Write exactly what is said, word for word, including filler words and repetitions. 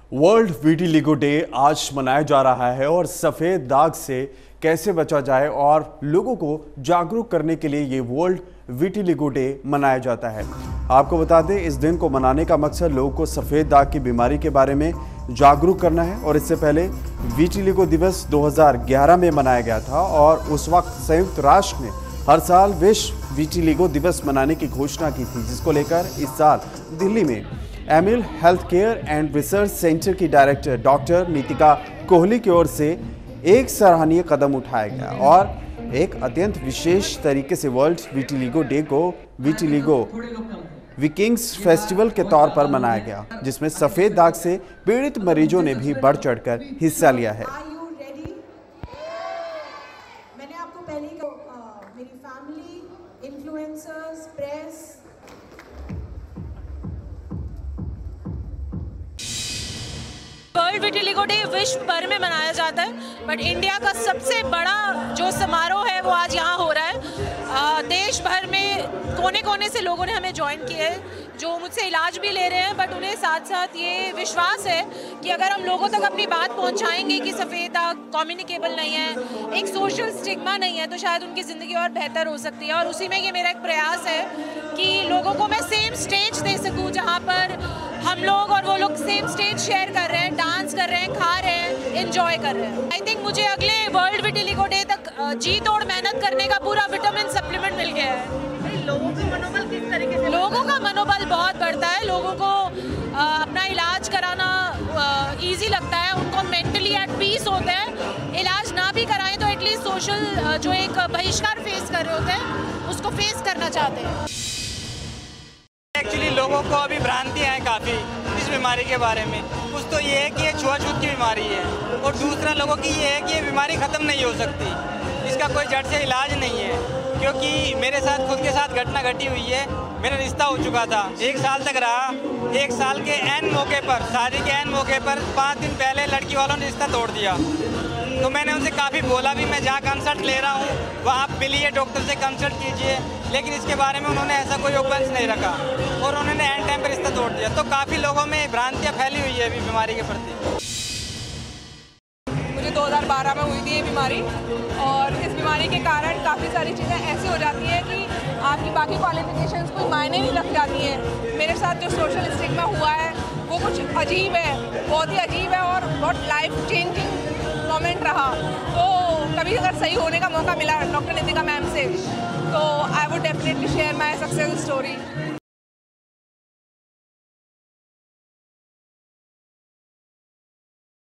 World vitiligo day आज मनाया जा रहा है और सफ़ेद दाग से कैसे बचा जाए और लोगों को जागरूक करने के लिए ये वर्ल्ड विटिलिगो डे मनाया जाता है। आपको बता दें, इस दिन को मनाने का मकसद लोगों को सफ़ेद दाग की बीमारी के बारे में जागरूक करना है। और इससे पहले विटिलिगो दिवस दो हज़ार ग्यारह में मनाया गया था और उस वक्त संयुक्त राष्ट्र ने हर साल विश्व विटिलिगो दिवस मनाने की घोषणा की थी, जिसको लेकर इस साल दिल्ली में Emil health care and research centre की डायरेक्टर डॉक्टर नीतिका कोहली की ओर से एक सराहनीय कदम उठाया गया और एक अत्यंत विशेष तरीके से वर्ल्ड विटिलिगो डे को विटिलिगो विकिंग्स फेस्टिवल के तौर पर मनाया गया, जिसमें सफ़ेद दाग से पीड़ित मरीजों ने भी बढ़ चढ़कर हिस्सा लिया है। मैंने आपको पहले ही मेरी family, influencers, press, world vitiligo day विश्व भर में मनाया जाता है, बट इंडिया का सबसे बड़ा जो समारोह है वो आज यहाँ हो रहा है। आ, देश भर में कोने कोने से लोगों ने हमें ज्वाइन किया है, जो मुझसे इलाज भी ले रहे हैं, बट उन्हें साथ साथ ये विश्वास है कि अगर हम लोगों तक अपनी बात पहुँचाएंगे कि सफ़ेद दाग कम्युनिकेबल नहीं है, एक सोशल स्टिग्मा नहीं है, तो शायद उनकी ज़िंदगी और बेहतर हो सकती है। और उसी में ये मेरा एक प्रयास है कि लोगों को मैं सेम स्टेज दे सकूँ जहाँ पर हम लोग और वो लोग सेम स्टेज शेयर कर रहे हैं, डांस कर रहे हैं, खा रहे हैं, एंजॉय कर रहे हैं। आई थिंक मुझे अगले वर्ल्ड विटिलिगो डे तक जी तोड़ मेहनत करने का पूरा विटामिन सप्लीमेंट मिल गया है। लोगों का मनोबल किस तरीके से? लोगों का मनोबल बहुत बढ़ता है। लोगों को आ, अपना इलाज कराना इजी लगता है, उनको मेंटली एट पीस होते हैं। इलाज ना भी कराएं तो एटलीस्ट सोशल जो एक बहिष्कार फेस कर रहे होते हैं उसको फेस करना चाहते हैं। एक्चुअली लोगों को अभी भ्रांतियाँ हैं काफ़ी इस बीमारी के बारे में। कुछ तो ये है कि ये छुआछूत की बीमारी है और दूसरा लोगों की ये है कि ये बीमारी ख़त्म नहीं हो सकती, इसका कोई जड़ से इलाज नहीं है। क्योंकि मेरे साथ खुद के साथ घटना घटी हुई है। मेरा रिश्ता हो चुका था, एक साल तक रहा। एक साल के एन मौके पर, शादी के एन मौके पर पाँच दिन पहले लड़की वालों ने रिश्ता तोड़ दिया। तो मैंने उनसे काफ़ी बोला भी, मैं जहाँ कंसल्ट ले रहा हूँ वहाँ आप मिलिए, डॉक्टर से कंसल्ट कीजिए, लेकिन इसके बारे में उन्होंने ऐसा कोई ओपन्स नहीं रखा और उन्होंने एंड टाइम पर रिश्ता तोड़ दिया। तो काफ़ी लोगों में भ्रांतियाँ फैली हुई है अभी बीमारी के प्रति। मुझे दो हज़ार बारह में हुई थी ये बीमारी और इस बीमारी के कारण काफ़ी सारी चीज़ें ऐसी हो जाती हैं कि आपकी बाकी क्वालिफिकेशंस कोई मायने नहीं रख जाती हैं। मेरे साथ जो सोशल स्टिग्मा हुआ है वो कुछ अजीब है, बहुत ही अजीब है और बहुत लाइफ चेंजिंग मोमेंट रहा। तो कभी अगर सही होने का मौका मिला डॉक्टर नीतिका मैम से, तो I would definitely share my success story.